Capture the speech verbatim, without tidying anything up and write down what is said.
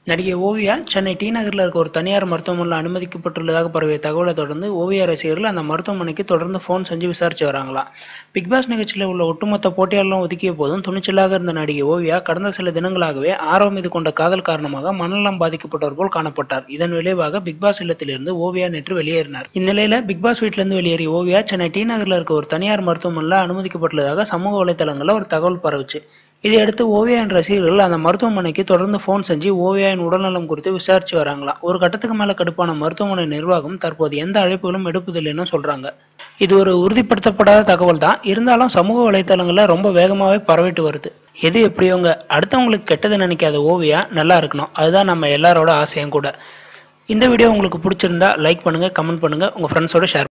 நடிகை ஓவியா சென்னை டி நகரில் இருக்க ஒரு தனியார் மருத்துவமனையில் அனுமதிக்கப்பட்டுள்ளதாக பரவிய தகவலை தொடர்ந்து ஓவியா ரசிகர்கள் அந்த மருத்துவமனைக்கு தொடர்ந்து ஃபோன் செஞ்சு விசாரிச்சு வராங்களாம். பிக் பாஸ் நிகழ்ச்சியில் உள்ள ஒட்டுமொத்த போட்டியாளர்களும் ஒதுக்கிய போதும் துணிச்சலாக இருந்த நடிகை ஓவியா கடந்த சில தினங்களாகவே ஆரவ் மீது கொண்ட காதல் காரணமாக மனநலம் பாதிக்கப்பட்டவர் போல் காணப்பட்டார். இதன் விளைவாக பிக் பாஸ் இல்லத்திலிருந்து ஓவியா நேற்று வெளியேறினார். இந்நிலையில பிக் பாஸ் வீட்டிலிருந்து வெளியேறிய ஓவியா சென்னை டி நகரில் இருக்க ஒரு தனியார் மருத்துவமனையில் அனுமதிக்கப்பட்டுள்ளதாக சமூக வலைதளங்களில் ஒரு தகவல் பரவுச்சு. இதையடுத்து ஓவியாவின் ரசிகர்கள் அந்த மருத்துவமனைக்கு தொடர்ந்து போன் செஞ்சு ஓவியாவின் உடல்நலம் குறித்து விசாரிச்சு வராங்களாம். ஒரு கட்டத்துக்கு மேல கடுப்பான மருத்துவமனை நிர்வாகம் தற்போது எந்த அழைப்புகளும் எடுப்பதில்லைன்னு சொல்றாங்க. இது ஒரு உறுதிப்படுத்தப்படாத தகவல் தான், இருந்தாலும் சமூக வலைதளங்கள்ல ரொம்ப வேகமாவே பரவிட்டு வருது. எது எப்படியோங்க, அடுத்தவங்களுக்கு கெட்டது நினைக்காத ஓவியா நல்லா இருக்கணும், அதுதான் நம்ம எல்லாரோட ஆசையும் கூட. இந்த வீடியோ உங்களுக்கு பிடிச்சிருந்தா லைக் பண்ணுங்க, கமெண்ட் பண்ணுங்க, உங்க ஃப்ரெண்ட்ஸோட ஷேர்